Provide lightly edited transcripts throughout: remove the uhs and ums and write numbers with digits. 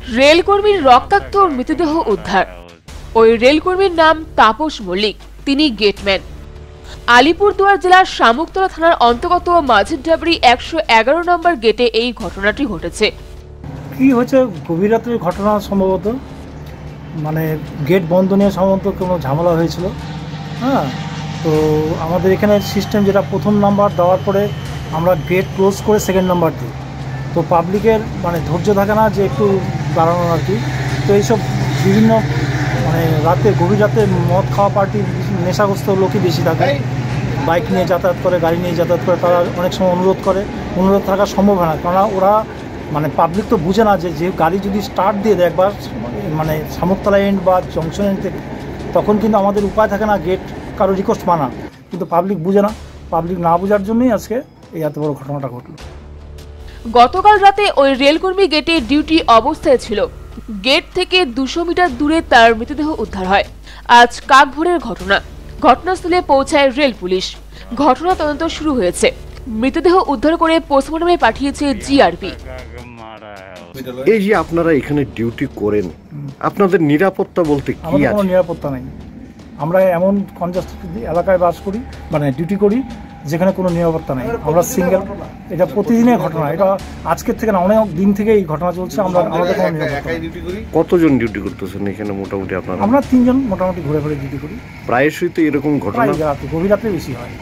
রেলকর্মীর রক্তাক্ত মৃতদেহ উদ্ধার। ওই রেলকর্মীর নাম তাপস মল্লিক, তিনি গেটম্যান। আলিপুরদুয়ার জেলার শামুকতলা থানার অন্তর্গত মাঝিরডাবরি 111 নম্বর গেটে এই ঘটনাটি ঘটেছে। কি হচ্ছে, গভীর রাতের ঘটনা সম্ভবত, মানে গেট বন্ধ নিয়ে সম্ভবত কোনো ঝামেলা হয়েছিল। হ্যাঁ, তো আমাদের এখানে সিস্টেম যেটা, প্রথম নাম্বার দেওয়ার পরে আমরা গেট ক্লোজ করে সেকেন্ড নাম্বার দিই। তো পাবলিকের মানে ধৈর্য থাকে না যে একটু দাঁড়ানো আর কি। তো এইসব বিভিন্ন মানে রাতে, গভীর রাতে মদ খাওয়া পার্টি, নেশাগ্রস্ত লোকই বেশি থাকে, বাইক নিয়ে যাতায়াত করে, গাড়ি নিয়ে যাতায়াত করে। তারা অনেক সময় অনুরোধ থাকা সম্ভব হয় না, কারণ ওরা মানে পাবলিক তো বুঝে না যে গাড়ি যদি স্টার্ট দিয়ে দেয় একবার মানে শামুকতলা এন্ড বা জংশন এন্ড থেকে, তখন কিন্তু আমাদের উপায় থাকে না গেট কারো রিকোয়েস্ট মানা, কিন্তু পাবলিক বুঝে না। পাবলিক না বোঝার জন্যই আজকে এই এত বড় ঘটনাটা ঘটল। গতকাল রাতে ওই রেলকর্মী গেটে ডিউটি অবস্থায় ছিল। গেট থেকে 200 মিটার দূরে তার মৃতদেহ উদ্ধার হয়। আজ কাকভোরের ঘটনা। ঘটনাস্থলে পৌঁছায় রেল পুলিশ। ঘটনা তদন্ত শুরু হয়েছে। মৃতদেহ উদ্ধার করে পোস্টমর্টমে পাঠিয়েছে জিআরপি। এই যে আপনারা এখানে ডিউটি করেন, আপনাদের নিরাপত্তা বলতে কি আছে? কোনো নিরাপত্তা নেই। আমরা এমন কনজাস্টেড এলাকায় বাস করি, মানে ডিউটি করি, যেখানে কোনো নিরাপত্তা নেই। আমরা সিঙ্গেল, এটা প্রতিদিনের ঘটনা, এটা আজকের থেকে না, অনেক দিন থেকে এই ঘটনা চলছে। আমাদের কোনো নিরাপত্তা। কতজন ডিউটি করতেছেন এখানে মোটামুটি আপনারা? আমরা 3 জন মোটামুটি ঘুরে ঘুরে ডিউটি করি। প্রায়শই তো এরকম ঘটনা রাতে, গভীর রাতে বেশি হয়।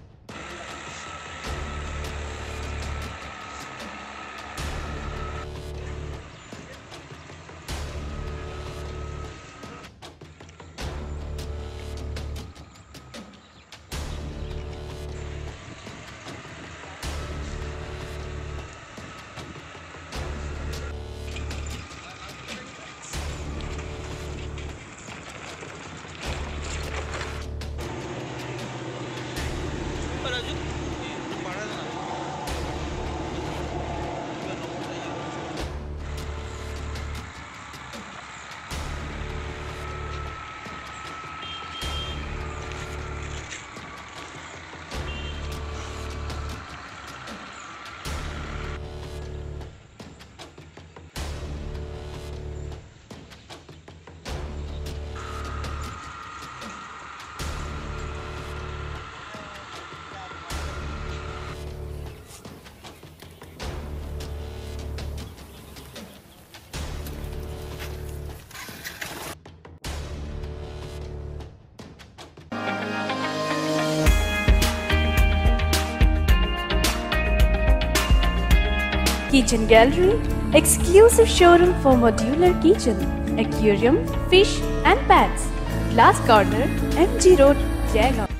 Kitchen Gallery, exclusive showroom for modular kitchen, aquarium, fish and pets. Glass Corner, MG Road, Jaigaon.